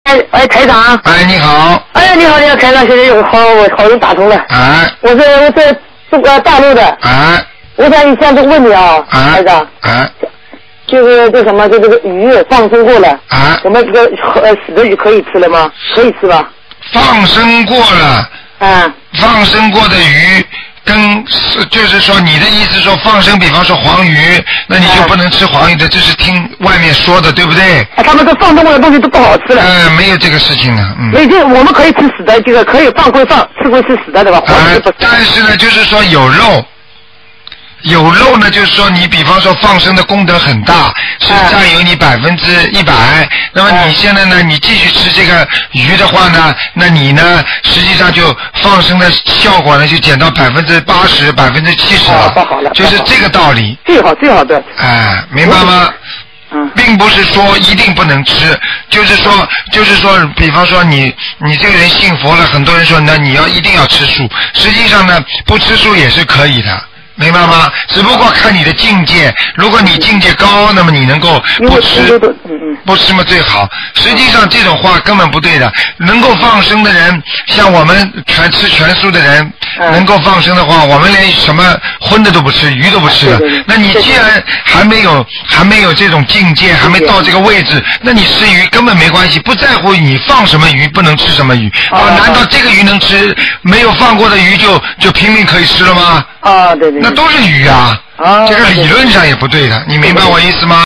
哎，台长。 哎，你好。 哎，你好，台长，现在有好人打通了。 哎。 我是中国大陆的。 哎。 我想这个问你啊，台长。 哎。 就是这什么，就这个鱼放生过了。 啊。 我们这个死的鱼可以吃了吗？可以吃吧？ 放生过了。 啊。 放生过的鱼。就是说你的意思说放生，比方说黄鱼，那你就不能吃黄鱼的，这是听外面说的，对不对？ 他们说放生过的东西都不好吃了。 没有这个事情的， 没就我们可以吃死的，这个可以放归放，吃归吃死的，对吧？ 但是呢，就是说有肉。有肉呢，就是说你比方说放生的功德很大，是占有你100%，那么你现在呢，你继续吃这个鱼的话呢，那你呢，实际上就放生的效果呢就减到80%、70%了，就是这个道理。 最好的。 哎，明白吗？并不是说一定不能吃，就是说，比方说你这个人信佛了，很多人说那你一定要吃素，实际上呢，不吃素也是可以的。明白吗？只不过看你的境界，如果你境界高，那么你能够不吃嘛最好。实际上这种话根本不对的。能够放生的人，像我们吃全素的人，能够放生的话，我们连什么荤的都不吃，鱼都不吃了。那你既然还没有这种境界，还没到这个位置，那你吃鱼根本没关系，不在乎你放什么鱼，不能吃什么鱼。难道这个鱼能吃，没有放过的鱼就拼命可以吃了吗？ 对。 那都是鱼啊，这个理论上也不对的，你明白我意思吗？